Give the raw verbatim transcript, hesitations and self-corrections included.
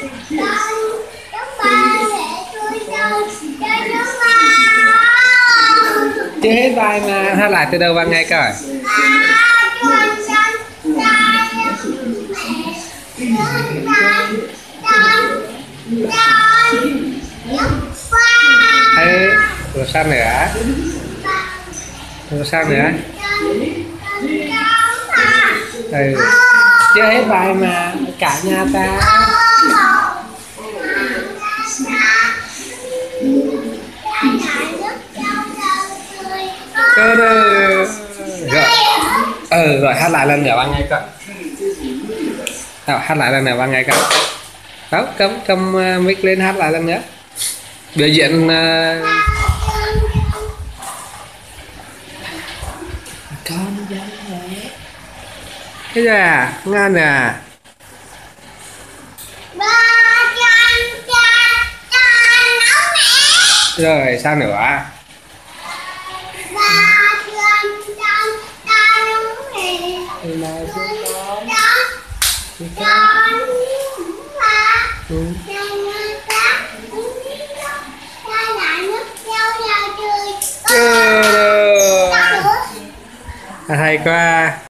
Chưa hết bài mà, hát lại từ đầu vào ngay coi. Ừ, rồi sao nữa? Rồi sao nữa? Ừ, chưa hết bài mà cả nhà ta. Cơ rồi. Ừ, rồi hát lại lần nữa bằng ngay coi. Nào, hát lại lần nữa bằng ngay coi. Đó, cầm cầm uh, mic lên hát lại lần nữa. Biểu diễn uh... con dân mẹ. Thế rồi à, ngon à. Rồi sao nữa? Ừ. Hay quá.